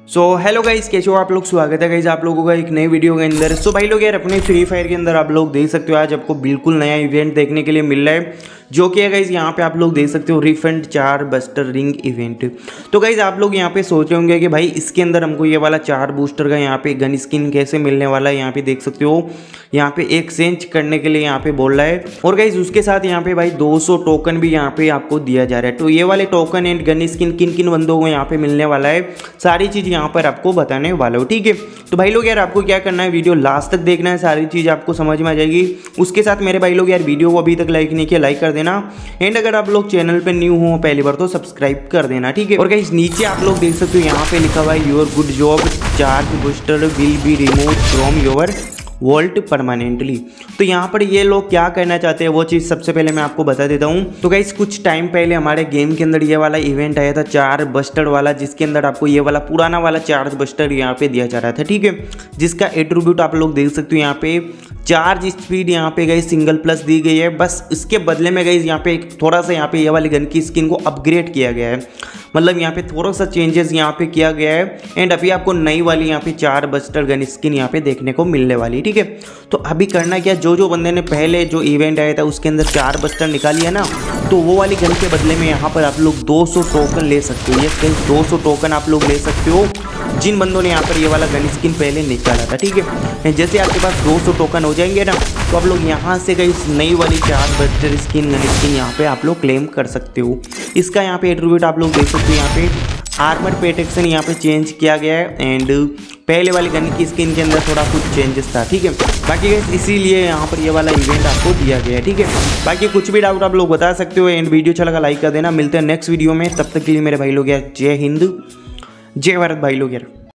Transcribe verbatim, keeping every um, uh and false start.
So hello guys, कैसे हो आप लोग। स्वागत है गाइस आप लोगों का एक नई वीडियो के अंदर। सो so, भाई लोग यार अपने फ्री फायर के अंदर आप लोग देख सकते हो आज आपको बिल्कुल नया इवेंट देखने के लिए मिल रहा है, जो कि है गाइस यहाँ पे आप लोग देख सकते हो refund charge booster ring event. तो गाइस आप लोग यहाँ पे सोच रहे होंगे कि भाई इसके अंदर हमको ये वाला चार बूस्टर का यहाँ पे गन स्किन कैसे मिलने वाला है। यहाँ पे देख सकते हो यहाँ पे एक्सचेंज करने के लिए यहाँ पे बोल रहा है, और गाइस उसके साथ यहाँ पे भाई दो सौ टोकन भी यहाँ पे आपको दिया जा रहा है। तो ये वाले टोकन एंड गन स्किन किन किन बंदों को यहाँ पे मिलने वाला है, सारी चीज़ यहाँ पर आपको बताने वाला हूँ, ठीक है। तो भाई लोग यार आपको क्या करना है, वीडियो लास्ट तक देखना है, सारी चीज़ आपको समझ में आ जाएगी। उसके साथ मेरे भाई लोग यार वीडियो को अभी तक लाइक नहीं किया, लाइक कर देना। एंड अगर आप लोग चैनल पे न्यू हो पहली बार तो सब्सक्राइब कर देना, ठीक है। और गाइस नीचे आप लोग देख सकते हो यहाँ पे लिखा हुआ है your good job charge booster will be remove from your vault permanently. तो यहाँ पर ये लोग क्या करना चाहते हैं वो चीज़ सबसे पहले मैं आपको बता देता हूँ। तो गाइस कुछ टाइम पहले हमारे गेम के अंदर ये वाला इवेंट आया था चार बस्टर वाला, जिसके अंदर आपको ये वाला पुराना वाला चार्ज बस्टर यहाँ पे दिया जा रहा था, ठीक है। जिसका एट्रीब्यूट आप लोग देख सकते हो यहाँ पे चार्ज स्पीड यहाँ पे गई सिंगल प्लस दी गई है। बस इसके बदले में गई यहाँ पे थोड़ा सा यहाँ पे ये वाली गन की स्किन को अपग्रेड किया गया है, मतलब यहाँ पे थोड़ा सा चेंजेस यहाँ पे किया गया है। एंड अभी आपको नई वाली यहाँ पे चार बस्टर गन स्किन यहाँ पे देखने को मिलने वाली, ठीक है। तो अभी करना क्या, जो जो बंदे ने पहले जो इवेंट आया था उसके अंदर चार बस्टर निकाली है ना, तो वो वाली गन के बदले में यहाँ पर आप लोग दो सौ टोकन ले सकते हो। ये कहीं दो सौ टोकन आप लोग ले सकते हो जिन बंदों ने यहाँ पर ये वाला गन स्किन पहले निकाला था, ठीक है। जैसे आपके पास दो सौ टोकन हो जाएंगे ना, तो आप लोग यहाँ से गई इस नई वाली चार बस्टर स्किन गन स्किन यहाँ पे आप लोग क्लेम कर सकते हो। इसका यहाँ पे एट्रीब्यूट आप लोग देख सकते हो, यहाँ पे आर्मर प्रोटेक्शन यहाँ पे चेंज किया गया है। एंड पहले वाली गन की स्किन के अंदर थोड़ा कुछ चेंजेस था, ठीक है। बाकी इसीलिए यहाँ पर ये वाला इवेंट आपको दिया गया है, ठीक है। बाकी कुछ भी डाउट आप लोग बता सकते हो। एंड वीडियो अच्छा लगा लाइक कर देना। मिलते हैं नेक्स्ट वीडियो में, तब तक के लिए मेरे भाई लोग यार जय हिंद जय भारत भाई लोग यार।